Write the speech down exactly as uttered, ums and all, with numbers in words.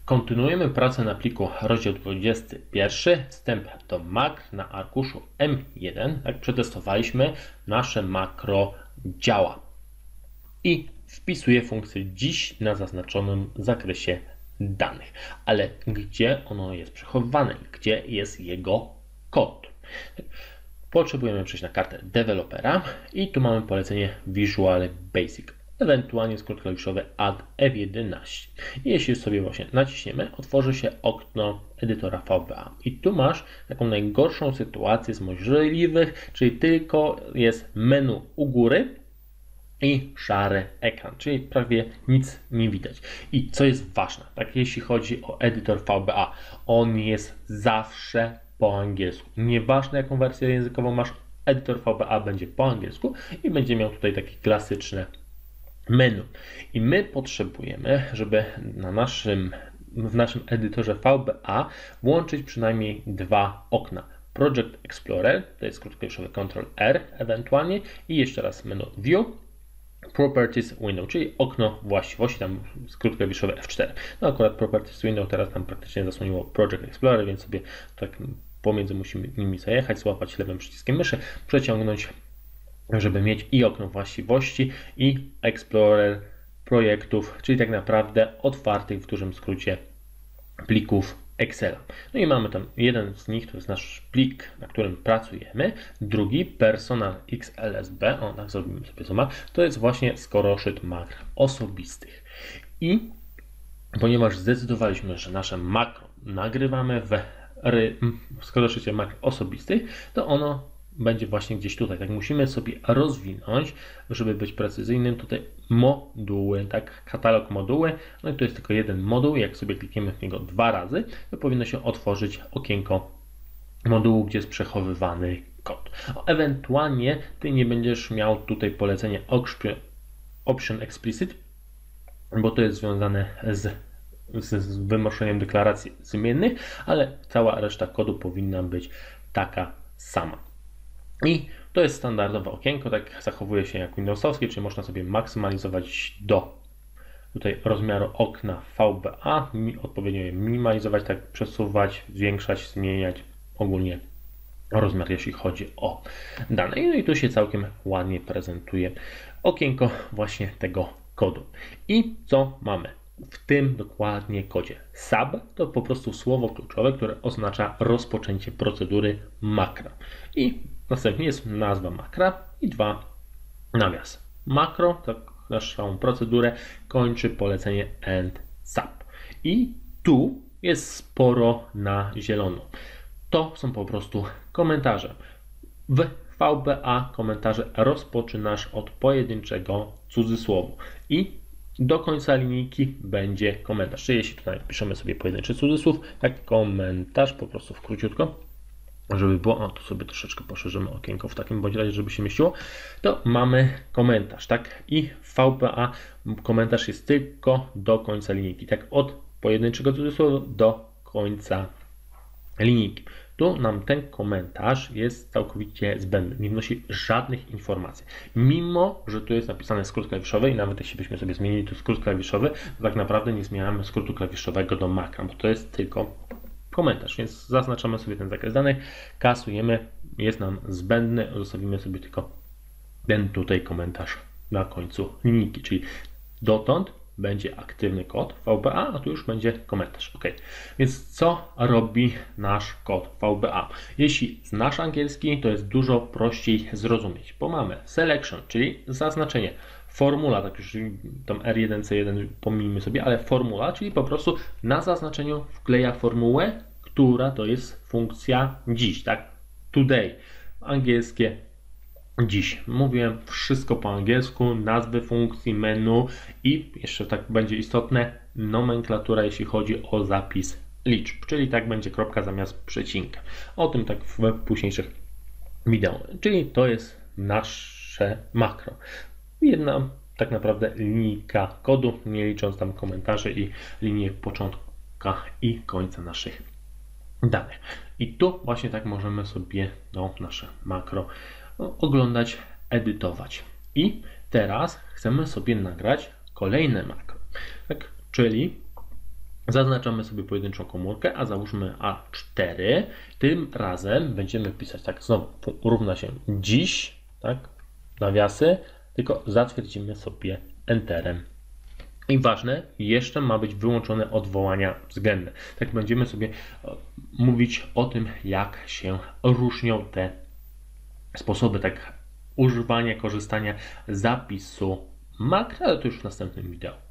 Kontynuujemy pracę na pliku rozdział dwudziesty pierwszy, wstęp do makr na arkuszu M jeden. Jak przetestowaliśmy, nasze makro działa i wpisuje funkcję dziś na zaznaczonym zakresie danych. Ale gdzie ono jest przechowywane? Gdzie jest jego kod? Potrzebujemy przejść na kartę dewelopera i tu mamy polecenie Visual Basic, ewentualnie skrót klawiszowy Add F jedenaście. I jeśli sobie właśnie naciśniemy, otworzy się okno edytora V B A. I tu masz taką najgorszą sytuację z możliwych, czyli tylko jest menu u góry i szary ekran, czyli prawie nic nie widać. I co jest ważne, tak jeśli chodzi o edytor V B A, on jest zawsze po angielsku. Nieważne jaką wersję językową masz, edytor V B A będzie po angielsku i będzie miał tutaj takie klasyczne menu. I my potrzebujemy, żeby na naszym, w naszym edytorze V B A włączyć przynajmniej dwa okna. Project Explorer, to jest skrót klawiszowy Control R ewentualnie i jeszcze raz menu View, Properties Window, czyli okno właściwości, tam skrót klawiszowy F cztery. No akurat Properties Window teraz tam praktycznie zasłoniło Project Explorer, więc sobie tak pomiędzy musimy nimi zajechać, złapać lewym przyciskiem myszy, przeciągnąć, żeby mieć i okno właściwości, i Explorer projektów, czyli tak naprawdę otwartych w dużym skrócie plików Excela. No i mamy tam jeden z nich, to jest nasz plik, na którym pracujemy, drugi Personal X L S B, o tak zrobimy sobie zooma, to jest właśnie skoroszyt makr osobistych. I ponieważ zdecydowaliśmy, że nasze makro nagrywamy w, w skoroszycie makr osobistych, to ono będzie właśnie gdzieś tutaj. Tak musimy sobie rozwinąć, żeby być precyzyjnym, tutaj moduły, tak, katalog moduły, no i to jest tylko jeden moduł, jak sobie klikniemy w niego dwa razy, to powinno się otworzyć okienko modułu, gdzie jest przechowywany kod. O, ewentualnie ty nie będziesz miał tutaj polecenie Option Explicit, bo to jest związane z, z, z wymuszeniem deklaracji zmiennych, ale cała reszta kodu powinna być taka sama. I to jest standardowe okienko, tak zachowuje się jak Windowsowskie, czyli można sobie maksymalizować do tutaj rozmiaru okna V B A, odpowiednio je minimalizować, tak przesuwać, zwiększać, zmieniać ogólnie rozmiar, jeśli chodzi o dane. No i tu się całkiem ładnie prezentuje okienko właśnie tego kodu. I co mamy w tym dokładnie kodzie? Sub to po prostu słowo kluczowe, które oznacza rozpoczęcie procedury makra. I następnie jest nazwa makra i dwa nawias. Makro, tak naszą procedurę kończy polecenie end sub. I tu jest sporo na zielono. To są po prostu komentarze. W V B A komentarze rozpoczynasz od pojedynczego cudzysłowu i do końca linijki będzie komentarz. Czyli jeśli tutaj piszemy sobie pojedynczy cudzysłów, tak komentarz po prostu w króciutko, żeby było, o tu sobie troszeczkę poszerzymy okienko w takim bądź razie, żeby się mieściło, to mamy komentarz, tak? I w V B A komentarz jest tylko do końca linijki, tak? Od pojedynczego cudzysłowu do końca linijki. Tu nam ten komentarz jest całkowicie zbędny, nie wnosi żadnych informacji. Mimo że tu jest napisane skrót klawiszowy i nawet jeśli byśmy sobie zmienili tu skrót klawiszowy, to tak naprawdę nie zmieniamy skrótu klawiszowego do makra, bo to jest tylko komentarz, więc zaznaczamy sobie ten zakres danych, kasujemy, jest nam zbędny, zostawimy sobie tylko ten tutaj komentarz na końcu linijki, czyli dotąd będzie aktywny kod V B A, a tu już będzie komentarz. OK. Więc co robi nasz kod V B A? Jeśli znasz angielski, to jest dużo prościej zrozumieć, bo mamy selection, czyli zaznaczenie, formula, tak już tam R jeden C jeden pomijmy sobie, ale formula, czyli po prostu na zaznaczeniu wkleja formułę, która to jest funkcja dziś, tak? Today. Angielskie dziś. Mówiłem wszystko po angielsku, nazwy funkcji, menu i jeszcze tak będzie istotne, nomenklatura, jeśli chodzi o zapis liczb, czyli tak będzie kropka zamiast przecinka. O tym tak w późniejszych wideo. Czyli to jest nasze makro. Jedna tak naprawdę linijka kodu, nie licząc tam komentarzy i linię początka i końca naszych danych. I tu właśnie tak możemy sobie no, nasze makro oglądać, edytować. I teraz chcemy sobie nagrać kolejne makro. Tak? Czyli Zaznaczamy sobie pojedynczą komórkę, a załóżmy A cztery. Tym razem będziemy pisać tak, znowu równa się dziś, tak, nawiasy, tylko zatwierdzimy sobie Enterem. I ważne, jeszcze ma być wyłączone odwołania względne. Tak będziemy sobie mówić o tym, jak się różnią te sposoby tak używania, korzystania zapisu makr, ale to już w następnym wideo.